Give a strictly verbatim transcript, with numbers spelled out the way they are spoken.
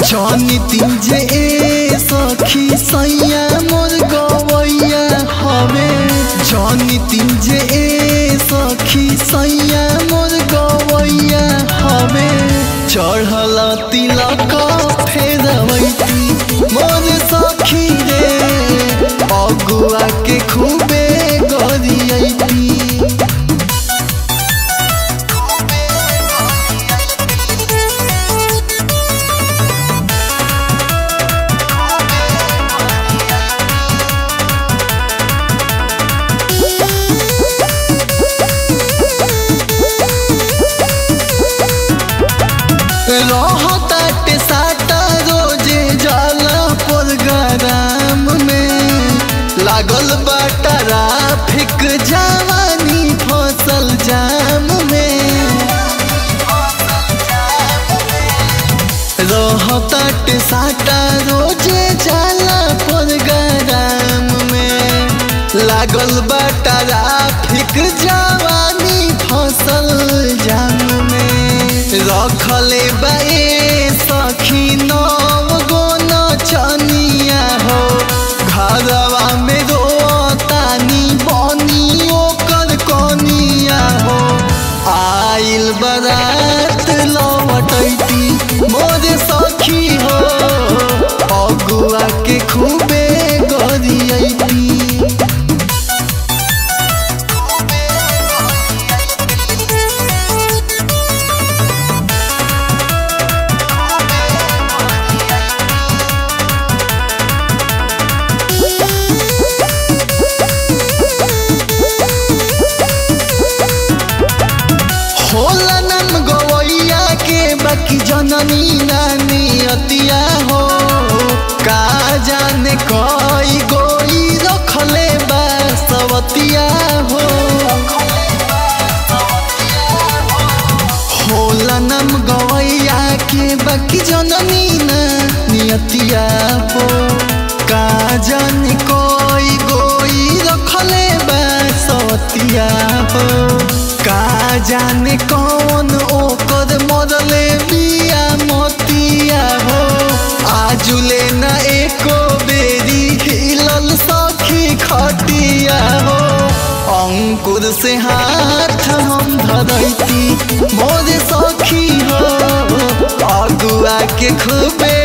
जानी तीजे ए सखी सैया मोर गवैया हवे जानी तीजे ए सखी सैया मोर गवैया हवे चढ़ल तिलक फेरवैती मोर सखी रे अगुआ के खूबे गरियैती रहताटे साटा रोजे जाला प्रोग्राम में लागल बा ट्रैफिक जवानी फसल जाम में रहताटे साटा रोजे जाला प्रोग्राम में लागल बा ट्रैफिक जवानी फसल जाम में रखले बाए सखी नव गो नचनिया हो घरवा में रोतानी बनी ओकर कनिया हो आइल बारात लौटैती मोर सखी हो अगुआ के खूबे गरियैती होला नम गवैया के बाकी जननी नानी अतिया हो का जाने कोई गोई रखले बासवतिया हो होला नम गवैया के बाकी जननी नानी अतिया हो का जाने कोई गोई रखले बासवतिया हो का जाने कौन ओकर मरले बिया मोतिया हो आजुले न एको बेरी हिलल सखी खटिया हो अंकुर से हाथ हम धरैती मोर सखी हो अगुआ के खूबे